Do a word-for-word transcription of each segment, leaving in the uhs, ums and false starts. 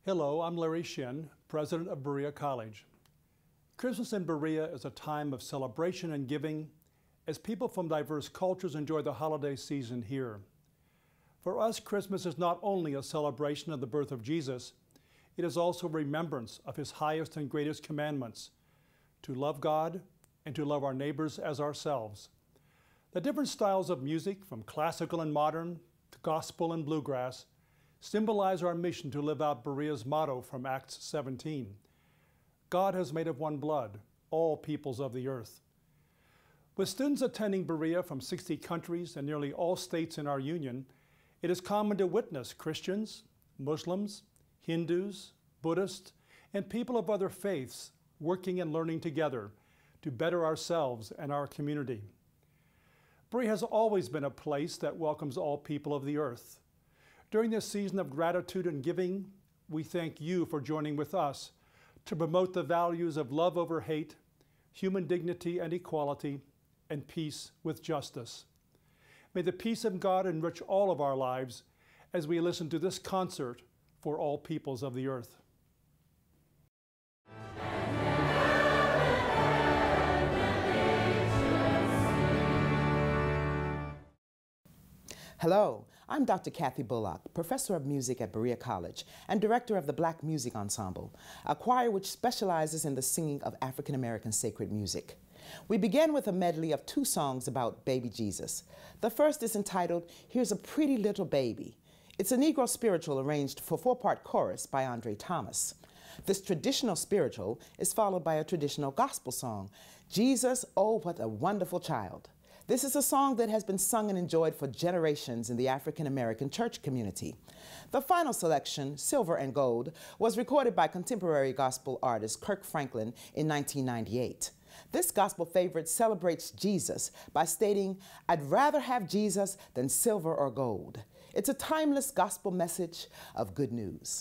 Hello, I'm Larry Shin, president of Berea College. Christmas in Berea is a time of celebration and giving as people from diverse cultures enjoy the holiday season here. For us, Christmas is not only a celebration of the birth of Jesus, it is also a remembrance of his highest and greatest commandments, to love God and to love our neighbors as ourselves. The different styles of music, from classical and modern to gospel and bluegrass, symbolize our mission to live out Berea's motto from Acts seventeen. God has made of one blood all peoples of the earth. With students attending Berea from sixty countries and nearly all states in our union, it is common to witness Christians, Muslims, Hindus, Buddhists, and people of other faiths working and learning together to better ourselves and our community. Berea has always been a place that welcomes all people of the earth. During this season of gratitude and giving, we thank you for joining with us to promote the values of love over hate, human dignity and equality, and peace with justice. May the peace of God enrich all of our lives as we listen to this concert for all peoples of the earth. Hello, I'm Doctor Kathy Bullock, professor of music at Berea College and director of the Black Music Ensemble, a choir which specializes in the singing of African American sacred music. We begin with a medley of two songs about baby Jesus. The first is entitled, Here's a Pretty Little Baby. It's a Negro spiritual arranged for four-part chorus by Andre Thomas. This traditional spiritual is followed by a traditional gospel song, Jesus, Oh, What a Wonderful Child. This is a song that has been sung and enjoyed for generations in the African American church community. The final selection, Silver and Gold, was recorded by contemporary gospel artist Kirk Franklin in nineteen ninety-eight. This gospel favorite celebrates Jesus by stating, I'd rather have Jesus than silver or gold. It's a timeless gospel message of good news.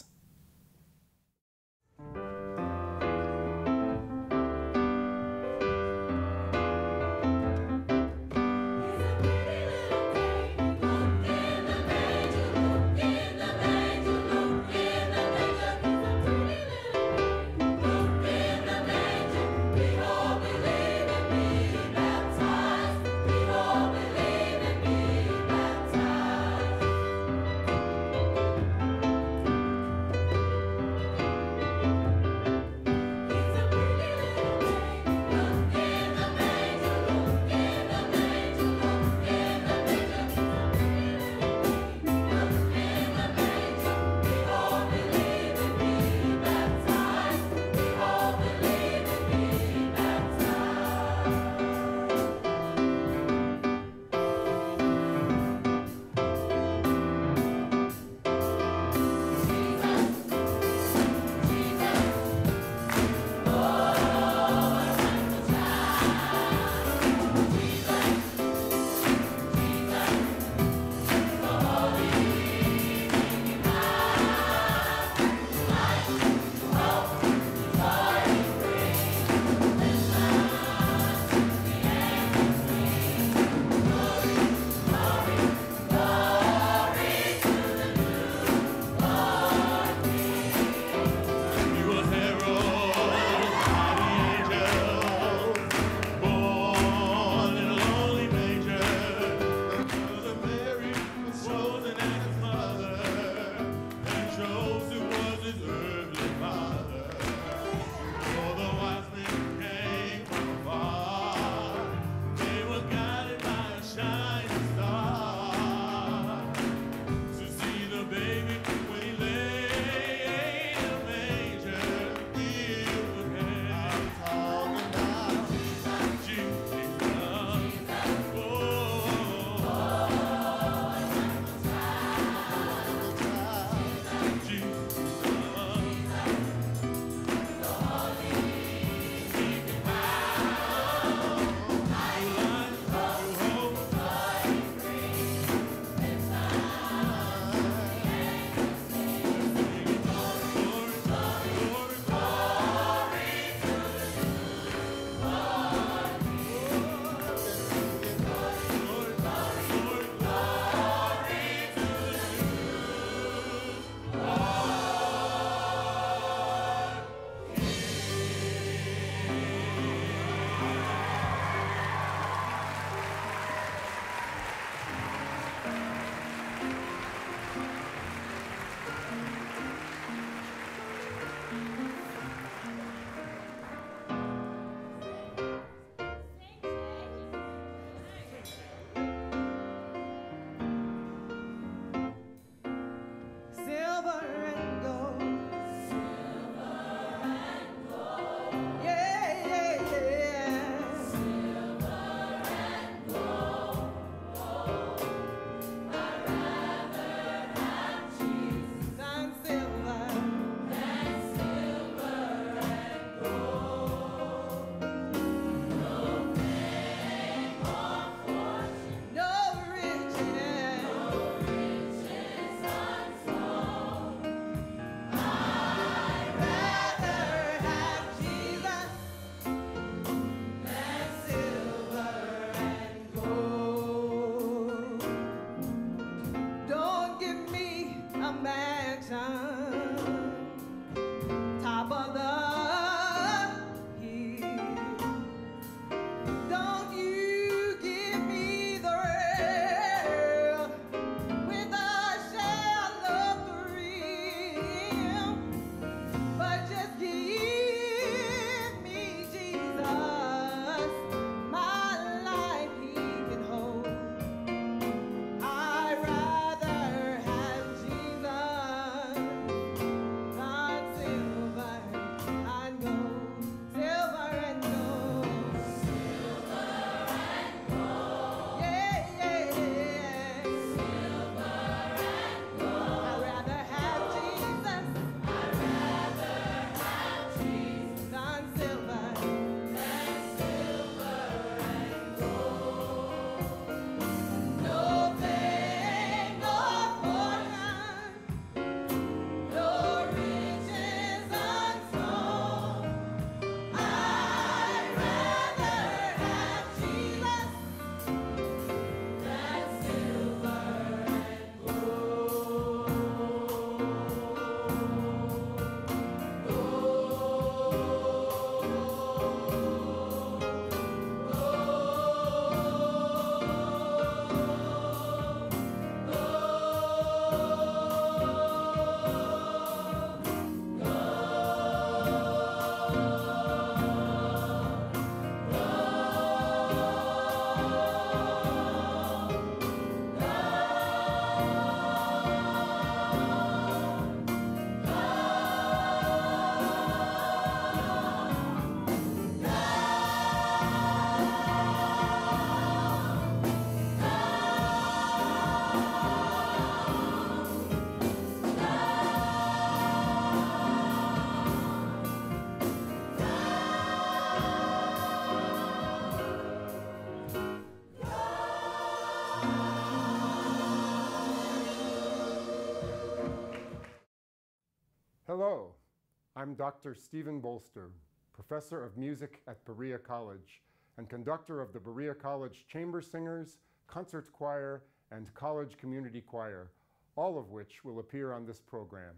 Hello, I'm Doctor Stephen Bolster, Professor of Music at Berea College and conductor of the Berea College Chamber Singers, Concert Choir, and College Community Choir, all of which will appear on this program.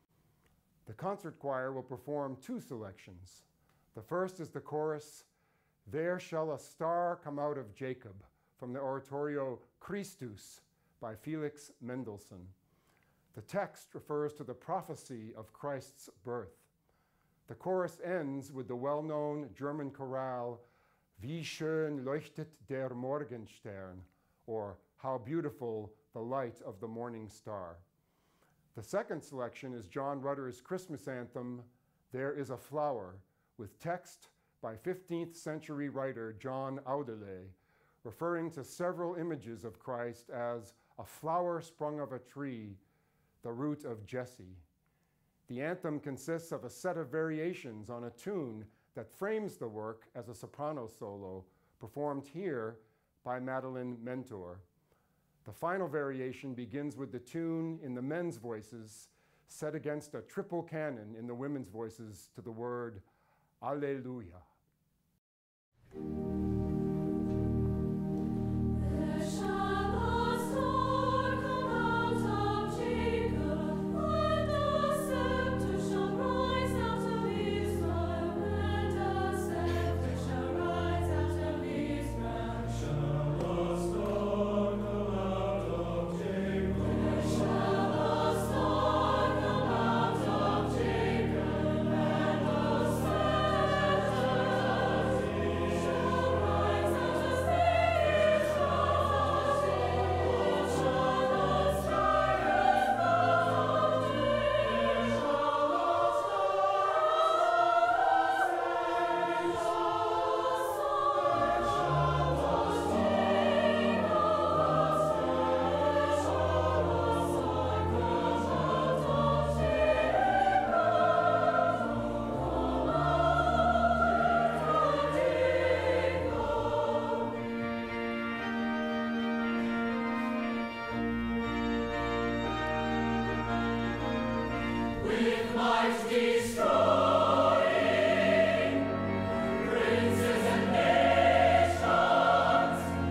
The Concert Choir will perform two selections. The first is the chorus, "There Shall a Star Come Out of Jacob," from the oratorio Christus by Felix Mendelssohn. The text refers to the prophecy of Christ's birth. The chorus ends with the well-known German chorale, "Wie schön leuchtet der Morgenstern," or "How beautiful the light of the morning star." The second selection is John Rutter's Christmas anthem, "There is a Flower," with text by fifteenth century writer John Audeley, referring to several images of Christ as a flower sprung of a tree, the root of Jesse. The anthem consists of a set of variations on a tune that frames the work as a soprano solo, performed here by Madeline Mentor. The final variation begins with the tune in the men's voices, set against a triple canon in the women's voices to the word Alleluia.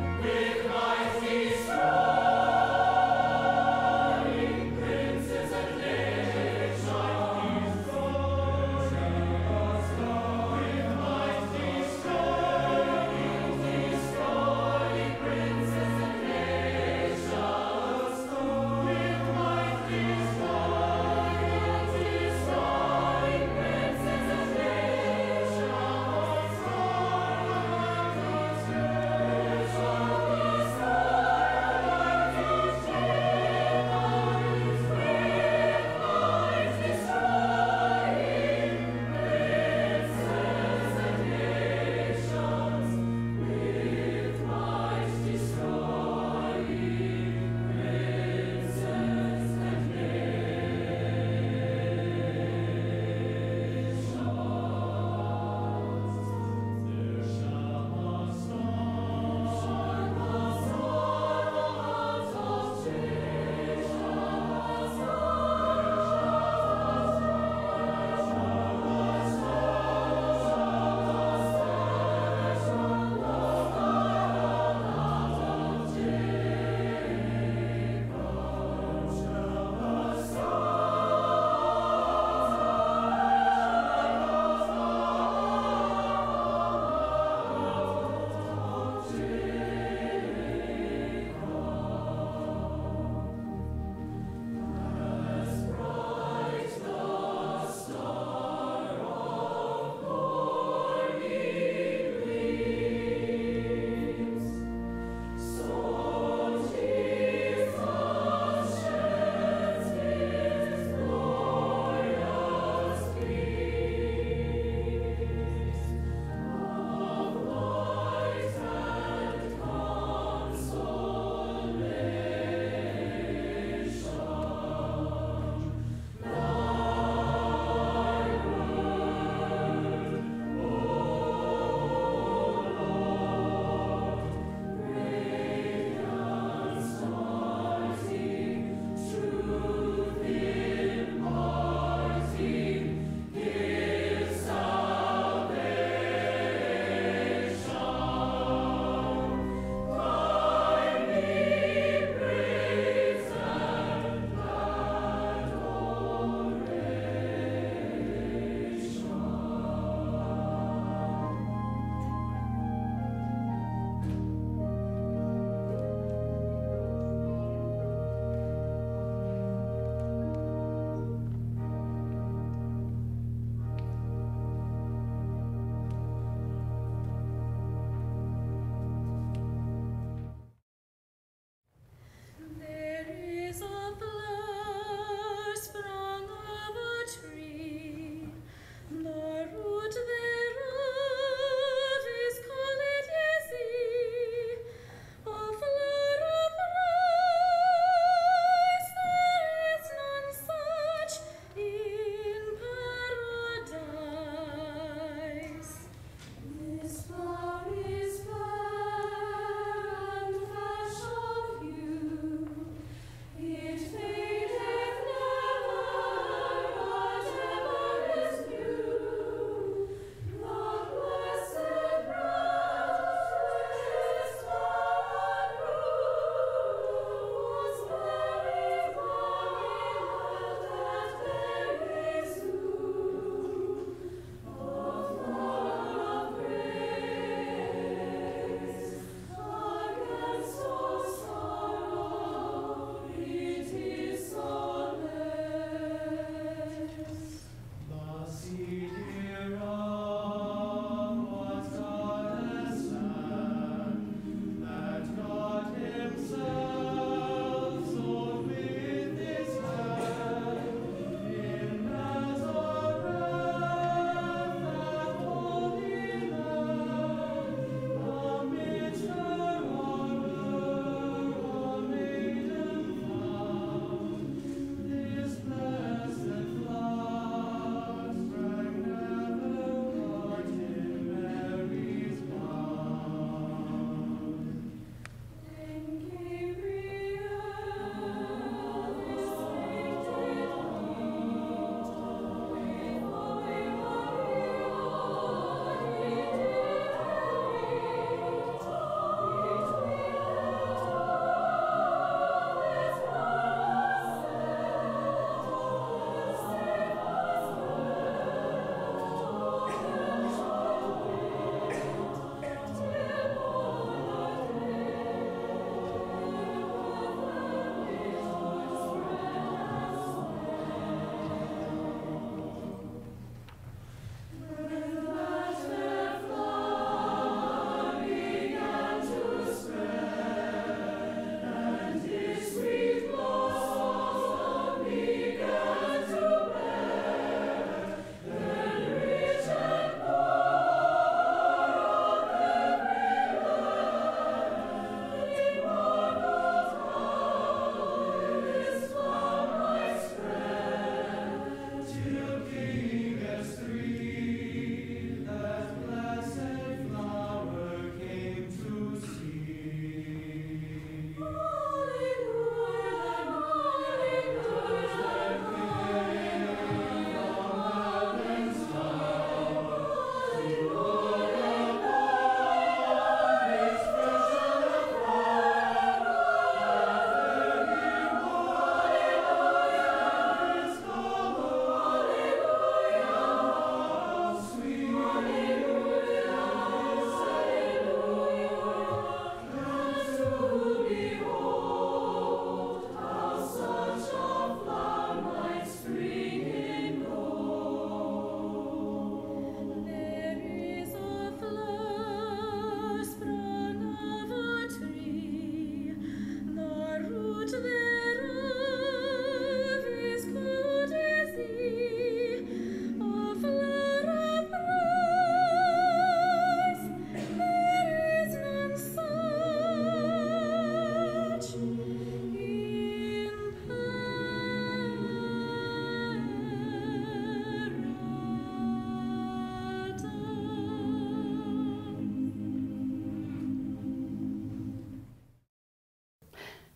Princes and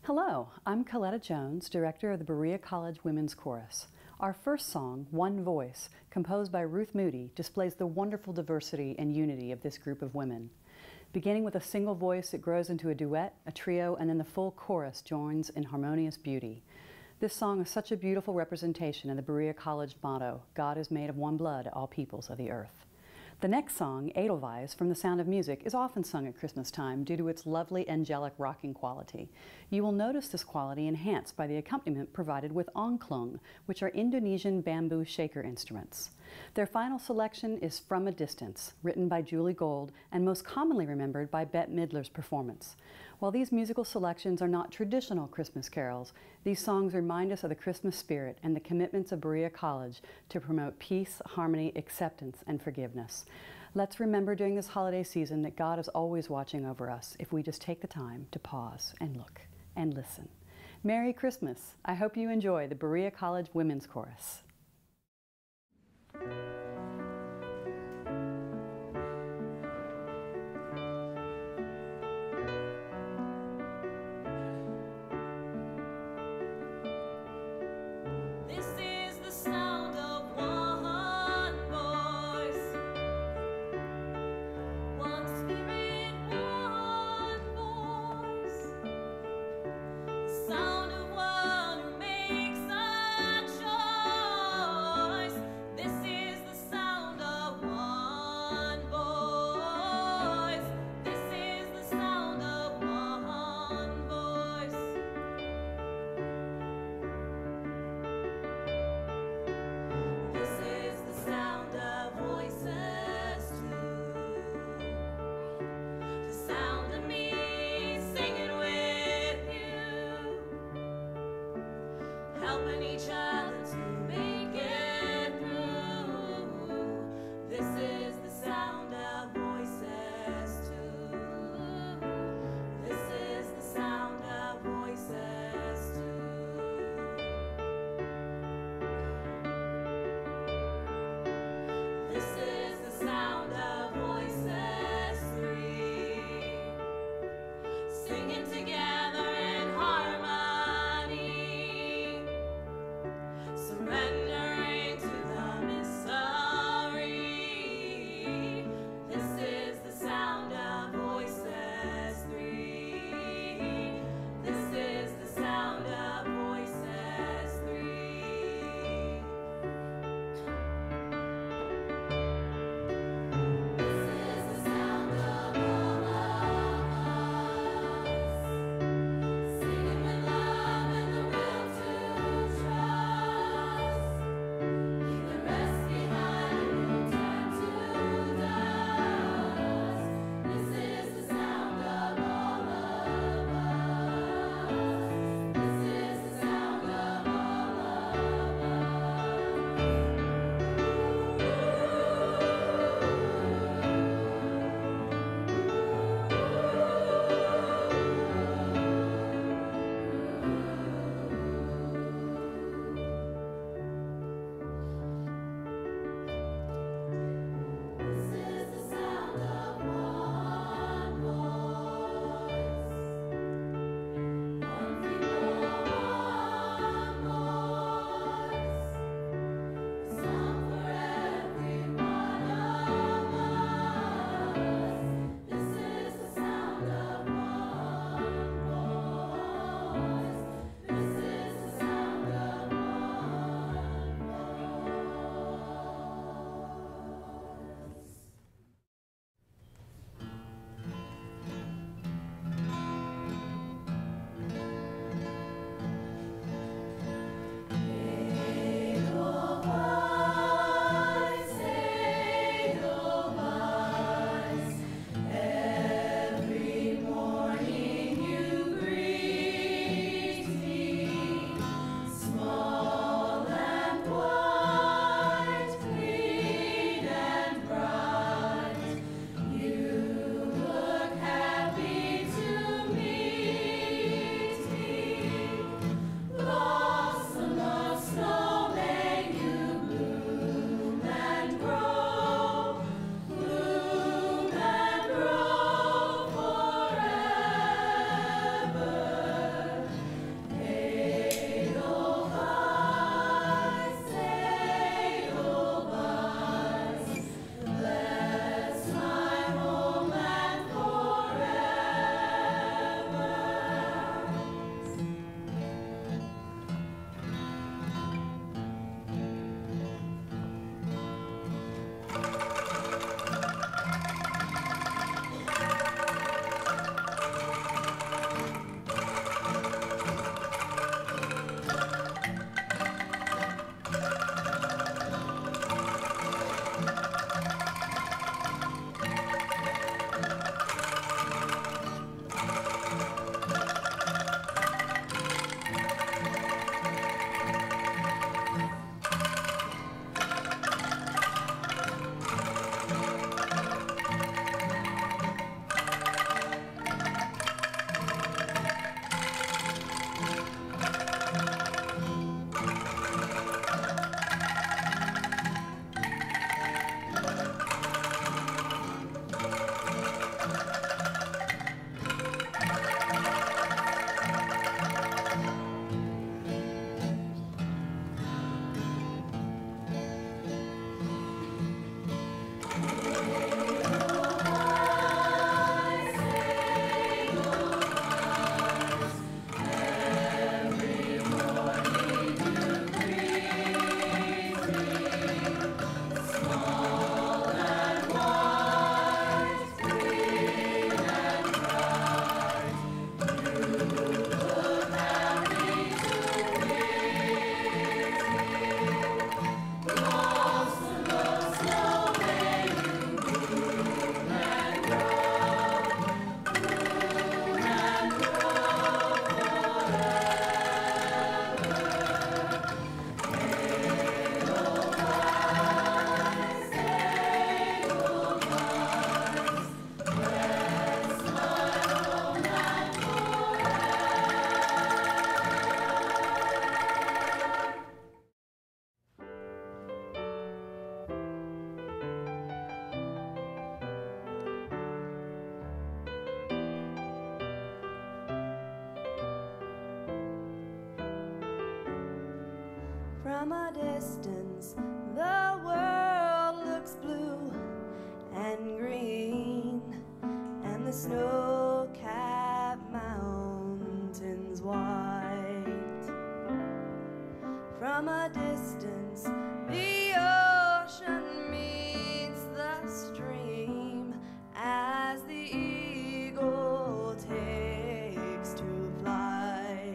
Hello, I'm Coletta Jones, director of the Berea College Women's Chorus. Our first song, One Voice, composed by Ruth Moody, displays the wonderful diversity and unity of this group of women. Beginning with a single voice, it grows into a duet, a trio, and then the full chorus joins in harmonious beauty. This song is such a beautiful representation of the Berea College motto, God is made of one blood, all peoples of the earth. The next song, Edelweiss, from The Sound of Music, is often sung at Christmas time due to its lovely angelic rocking quality. You will notice this quality enhanced by the accompaniment provided with angklung, which are Indonesian bamboo shaker instruments. Their final selection is From a Distance, written by Julie Gold and most commonly remembered by Bette Midler's performance. While these musical selections are not traditional Christmas carols, these songs remind us of the Christmas spirit and the commitments of Berea College to promote peace, harmony, acceptance, and forgiveness. Let's remember during this holiday season that God is always watching over us if we just take the time to pause and look and listen. Merry Christmas! I hope you enjoy the Berea College Women's Chorus. Sound of one who makes a choice. This is the From a distance, the world looks blue and green, and the snow-capped mountains white. From a distance, the ocean meets the stream as the eagle takes to flight.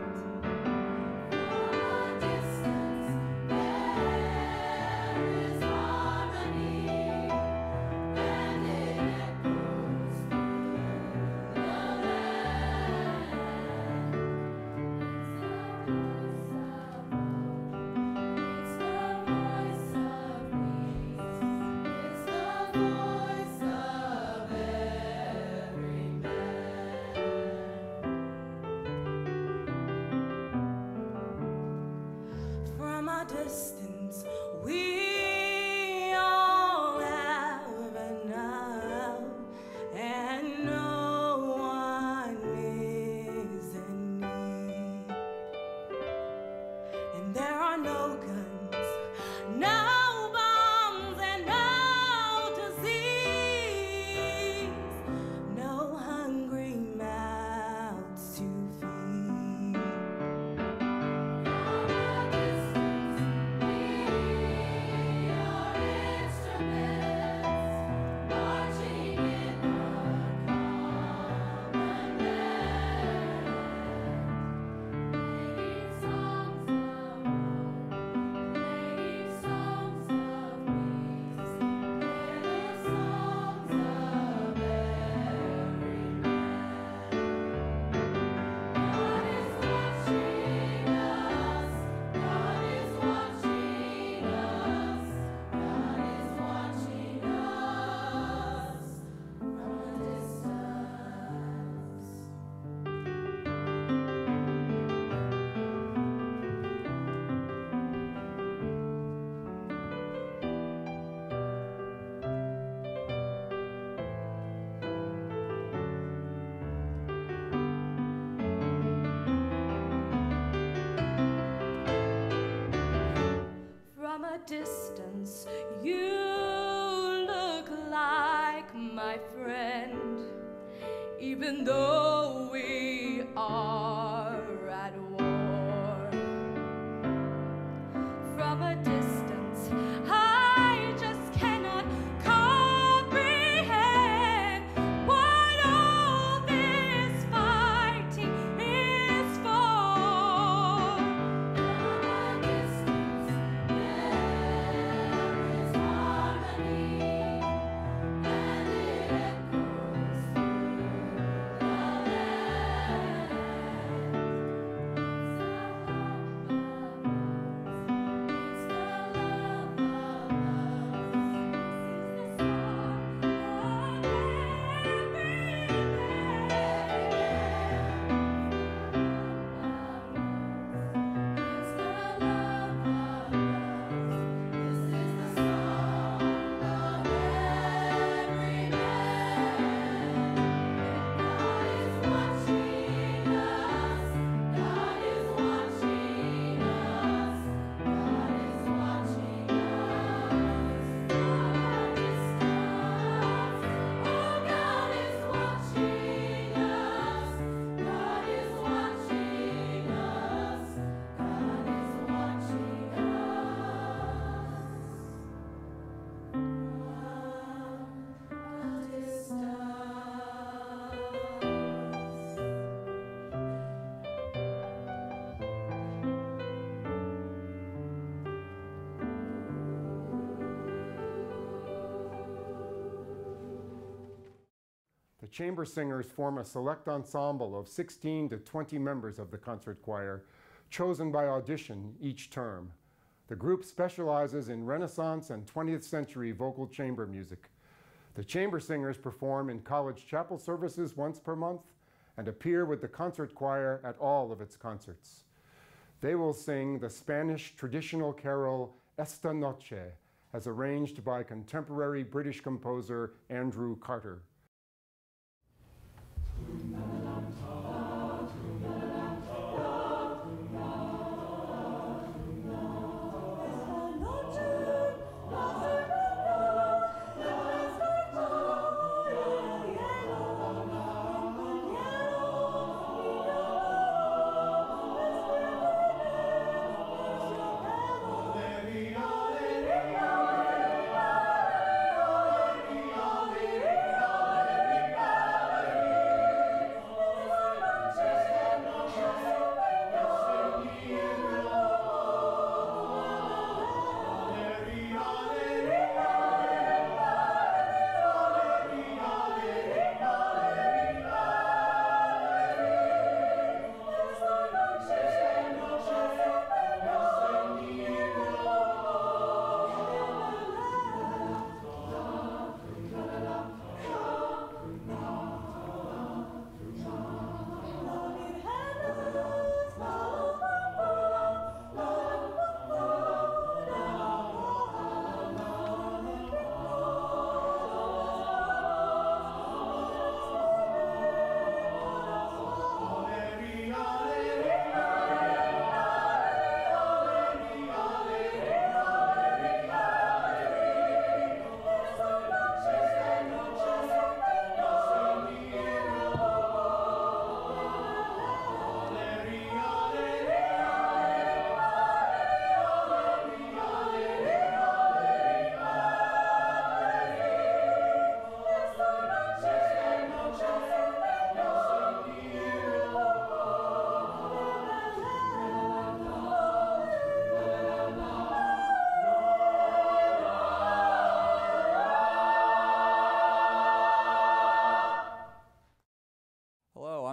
Distance, we all have enough, and no one is in need. And there are no guns, no bombs, and no disease, no hungry mouths to feed. From a distance, you look like my friend, even though we are at war. From a distance, I just cannot comprehend what all this fighting is for. From a distance, The chamber singers form a select ensemble of sixteen to twenty members of the concert choir, chosen by audition each term. The group specializes in Renaissance and twentieth century vocal chamber music. The chamber singers perform in college chapel services once per month and appear with the concert choir at all of its concerts. They will sing the Spanish traditional carol Esta Noche, as arranged by contemporary British composer Andrew Carter. Thank you.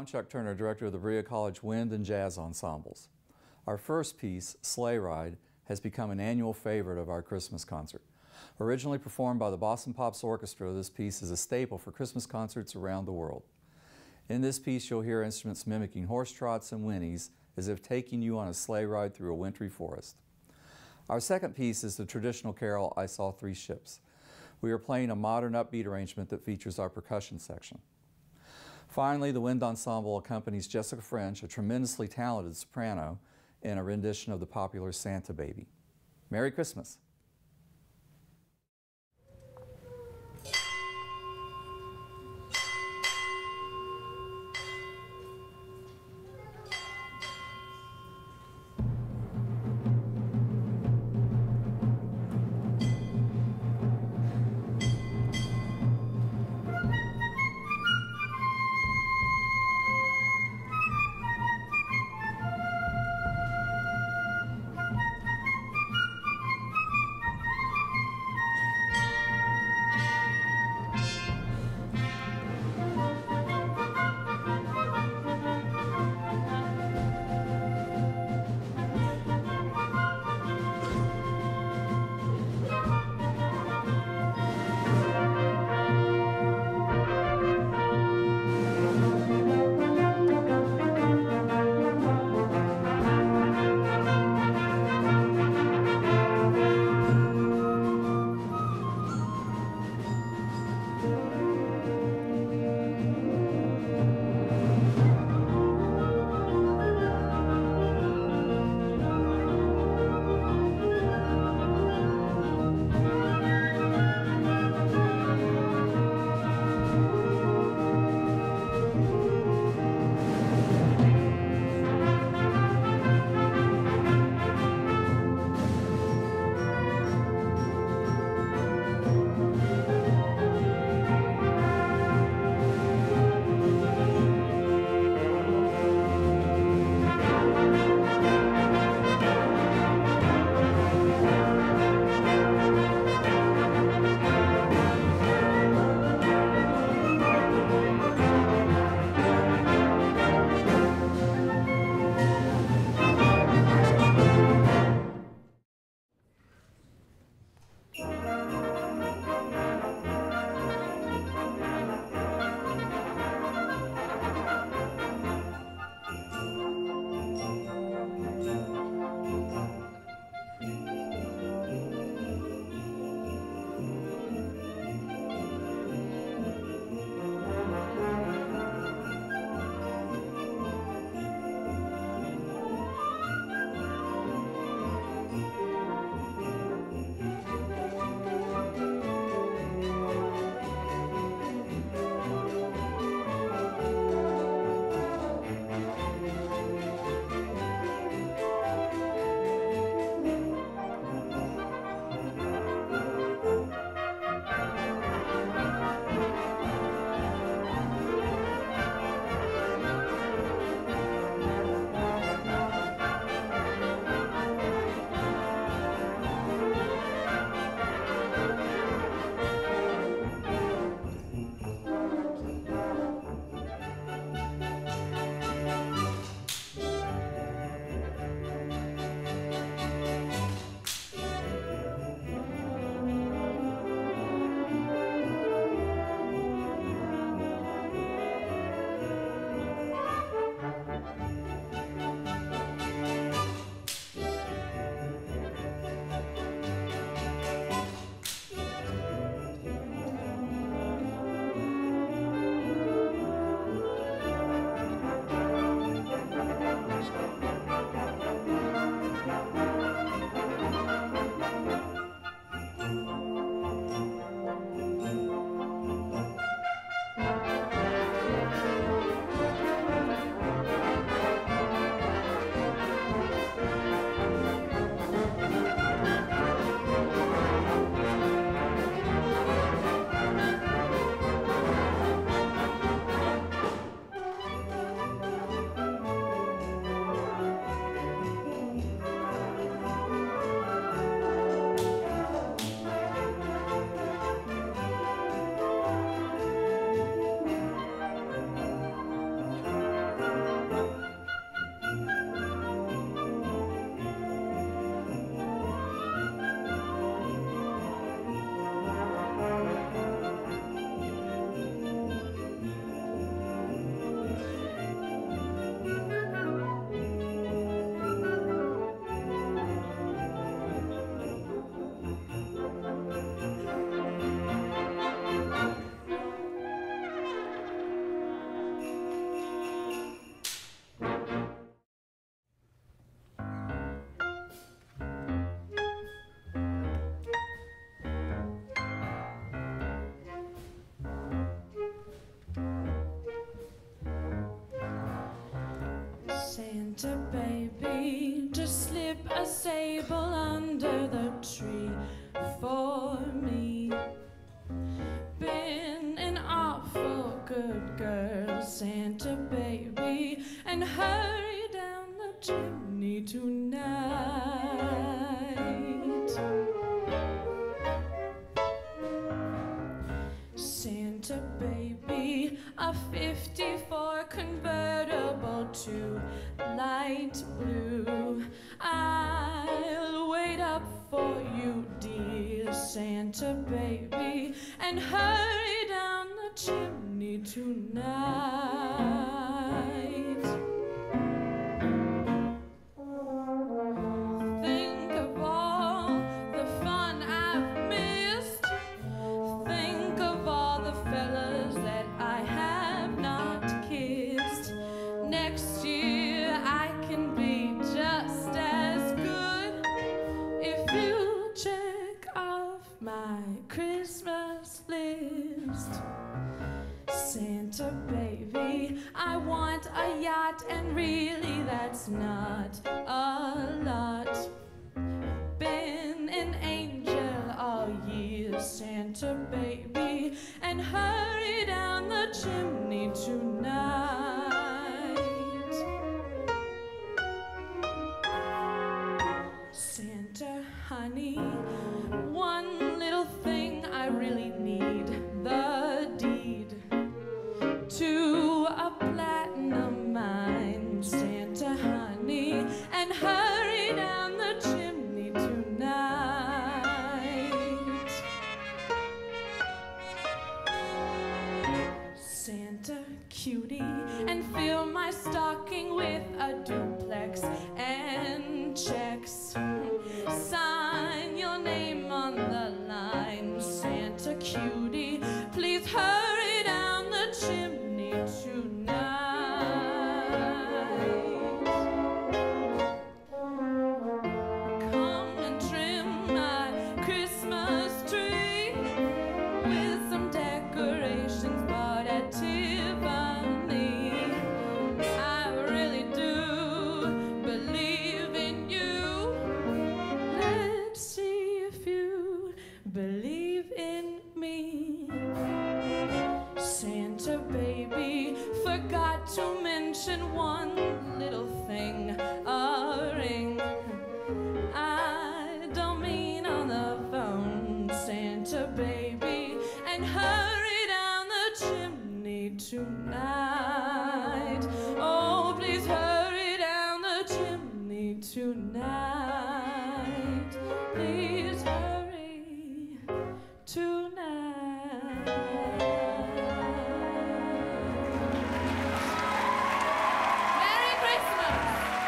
I'm Chuck Turner, Director of the Berea College Wind and Jazz Ensembles. Our first piece, Sleigh Ride, has become an annual favorite of our Christmas concert. Originally performed by the Boston Pops Orchestra, this piece is a staple for Christmas concerts around the world. In this piece, you'll hear instruments mimicking horse trots and whinnies, as if taking you on a sleigh ride through a wintry forest. Our second piece is the traditional carol, I Saw Three Ships. We are playing a modern upbeat arrangement that features our percussion section. Finally, the Wind Ensemble accompanies Jessica French, a tremendously talented soprano, in a rendition of the popular Santa Baby. Merry Christmas. Santa baby, just slip a sable under the tree for me. Been an awful good girl, Santa baby, and hurry down the chimney tonight. Santa baby, a fifty-four convertible to light blue. I'll wait up for you, dear Santa baby, and hurry down the chimney tonight. Think of all the fun I've missed. Think of all the fellas that I have not kissed. Next year I can be just as good if you check off my Christmas list. Santa baby, I want a yacht, and really that's not a lot. Been an angel all year, Santa baby, and hurry down the chimney tonight. Santa honey, one little thing I really need, the deed to a platinum mine, Santa honey, and hurry down the chimney tonight. Santa cutie, and fill my stocking with a duplex and checks. Sign your name on the line, Santa cutie, please hurry down the chimney tonight. Come and trim my Christmas tree with some decorations bought at Tiffany. I really do believe in you. Let's see if you believe in me. Santa baby, forgot to mention one little thing, a ring. I don't mean on the phone, Santa baby, and hurry down the chimney tonight. Oh, please hurry down the chimney tonight. Please hurry tonight. Merry Christmas!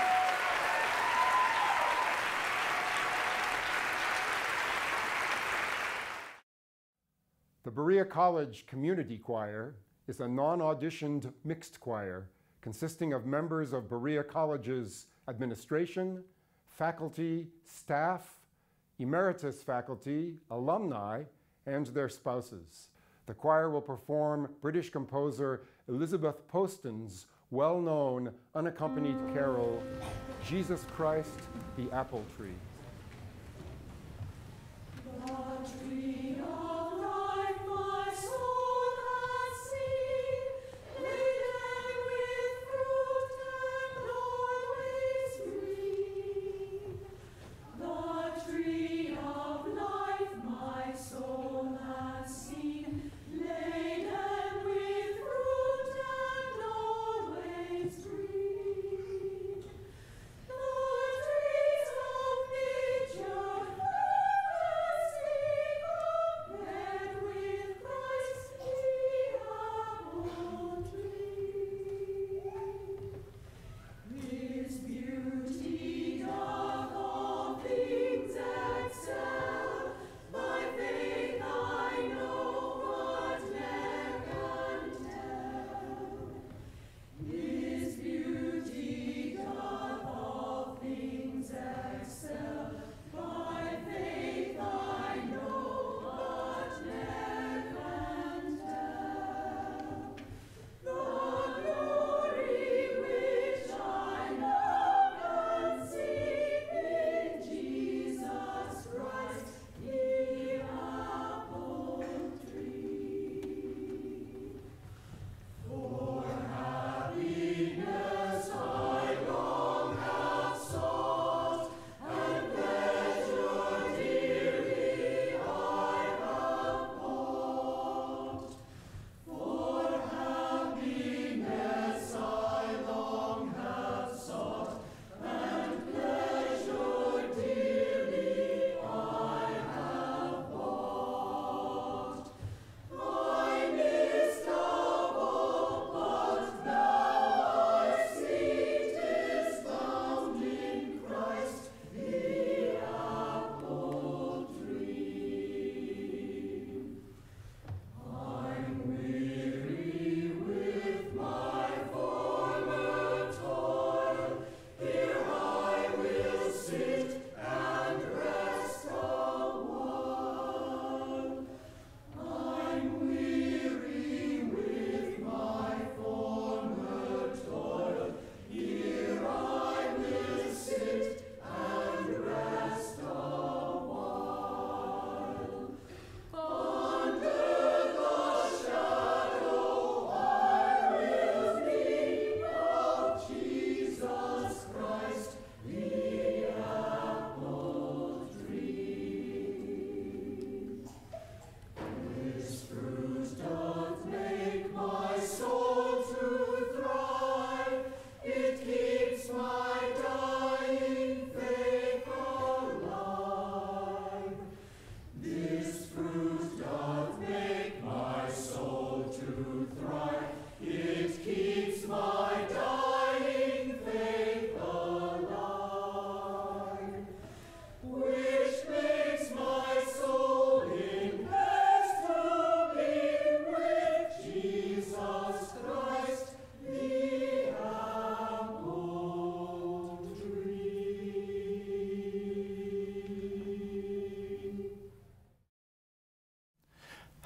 The Berea College Community Choir is a non-auditioned mixed choir consisting of members of Berea College's administration, faculty, staff, emeritus faculty, alumni, and their spouses. The choir will perform British composer Elizabeth Poston's well-known unaccompanied carol, Jesus Christ, the Apple Tree. The tree of life my soul has seen, laden with fruit and always green. The tree of life my soul has seen, laden with fruit and always green. The trees of the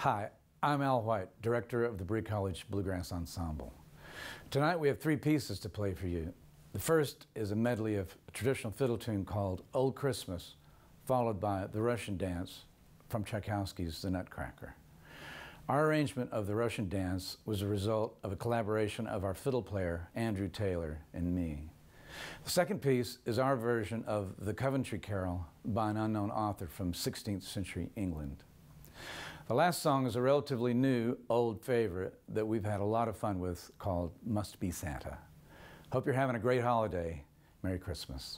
Hi, I'm Al White, director of the Berea College Bluegrass Ensemble. Tonight we have three pieces to play for you. The first is a medley of a traditional fiddle tune called Old Christmas, followed by the Russian dance from Tchaikovsky's The Nutcracker. Our arrangement of the Russian dance was a result of a collaboration of our fiddle player, Andrew Taylor, and me. The second piece is our version of the Coventry Carol by an unknown author from sixteenth century England. The last song is a relatively new, old favorite that we've had a lot of fun with called Must Be Santa. Hope you're having a great holiday. Merry Christmas.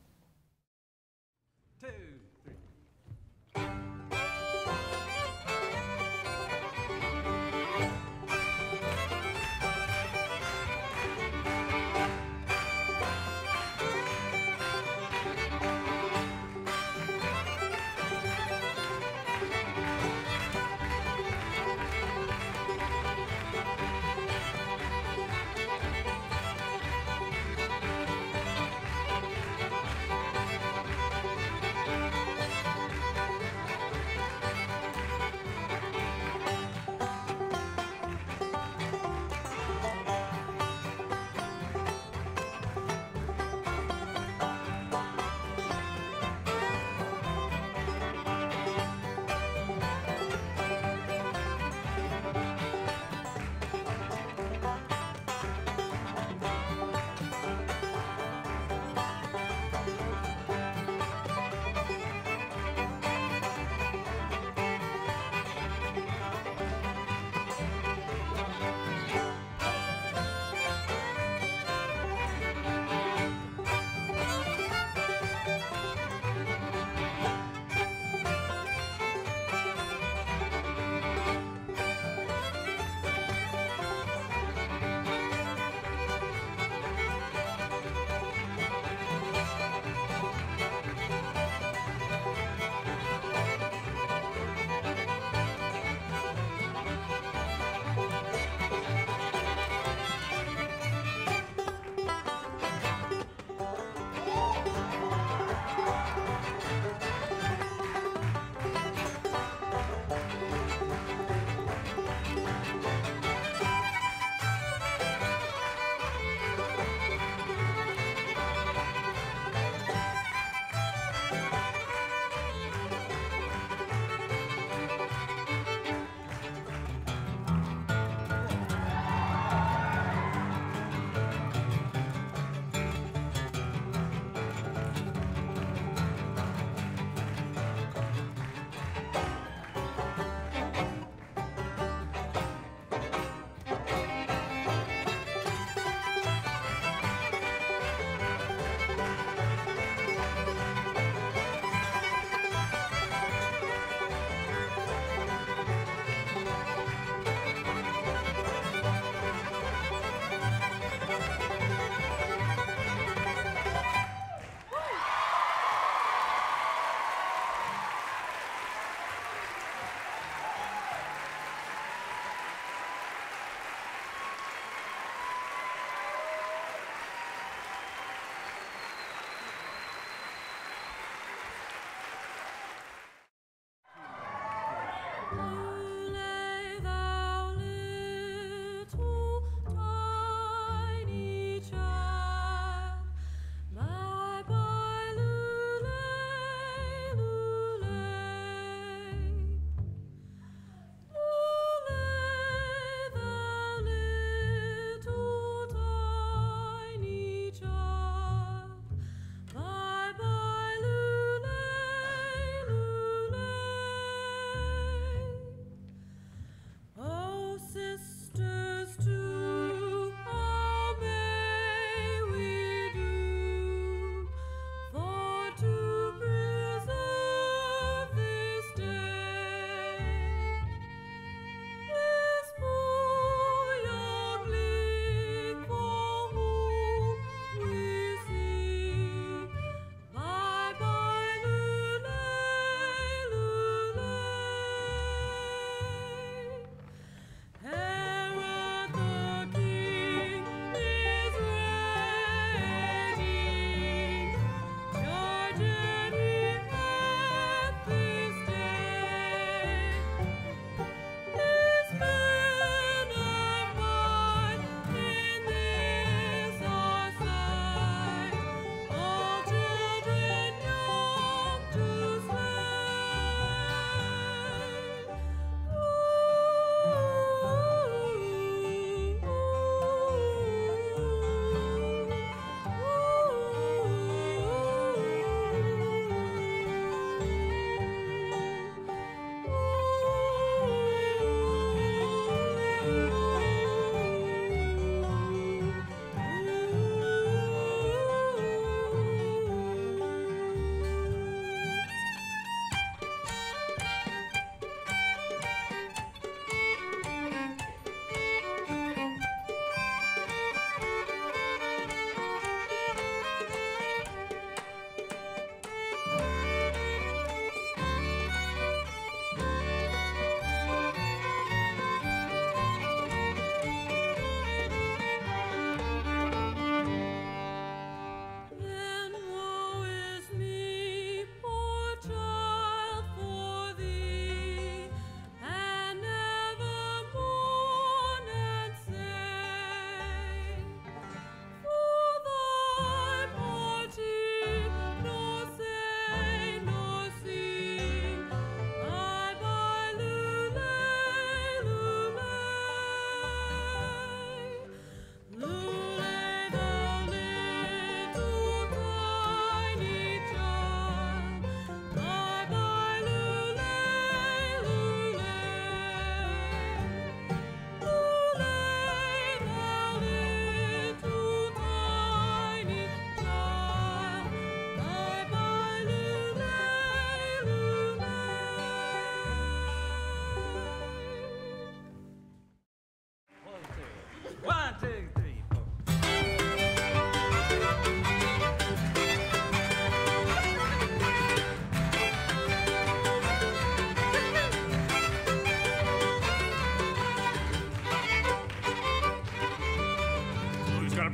Two, three.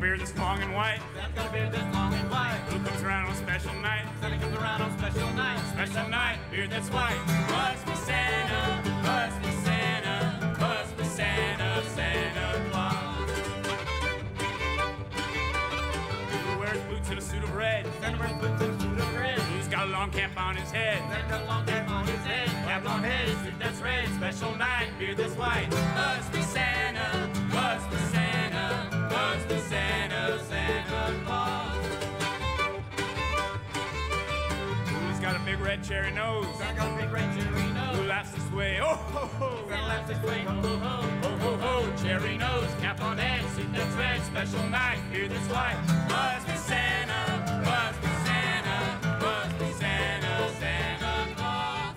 beard that's long and white. Santa's got a beard that's long and white. Who comes around on special night? Santa comes around on special night. Special night, beard that's white. Must be Santa, must be Santa, must be Santa, Santa Claus. Who wears boots and a suit of red? Santa wears boots and a suit of red. Who's got a long cap on his head? Santa's got a long cap on his head. Cap on head, suit that's red. Special night, beard that's white. Must be Santa, must be Santa, must be Santa, Santa Claus. Who's got a big red cherry nose? Santa's got a big red cherry nose. Who laughs this way? Oh ho ho! Santa laughs this way. Ho ho ho! Ho ho ho! Cherry nose, cap on head, suit that's red. Special night, beard that's white. Must be Santa, must be Santa, must be Santa, Santa Claus.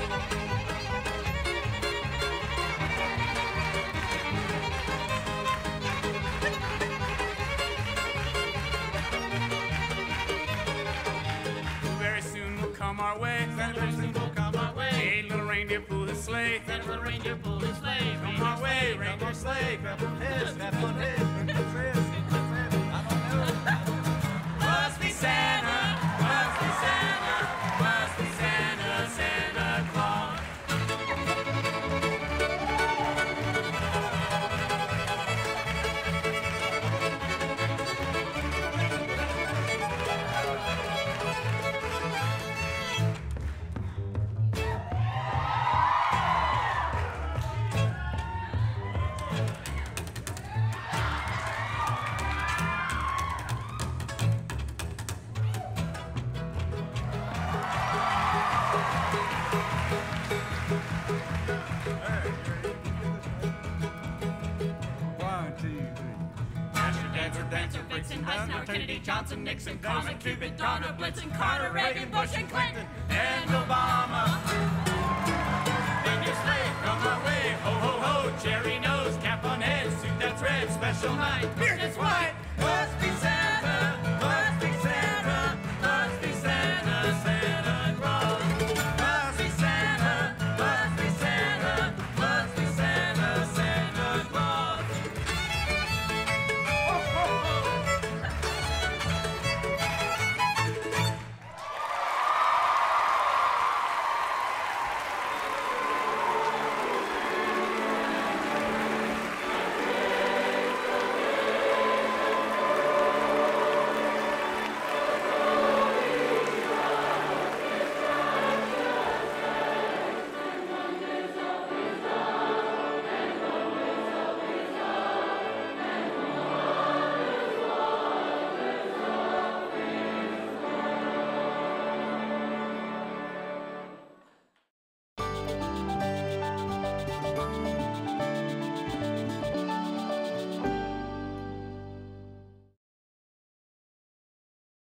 Very soon will come our way. Santa very soon will come our way. Hey, little reindeer pull his sleigh. Santa little reindeer pull his sleigh. Come our way, reindeer sleigh. Grab on heads, grab on heads. I don't know. Must be Santa, must be Santa, must be Santa, Santa Claus. Kennedy, Johnson, Nixon, Comet, Cupid, Donner, Blitzen, Carter, Reagan, Bush, and Clinton, and Obama. In your sleigh, come our way, ho ho ho, cherry nose, cap on head, suit that's red, special night, beard that's white.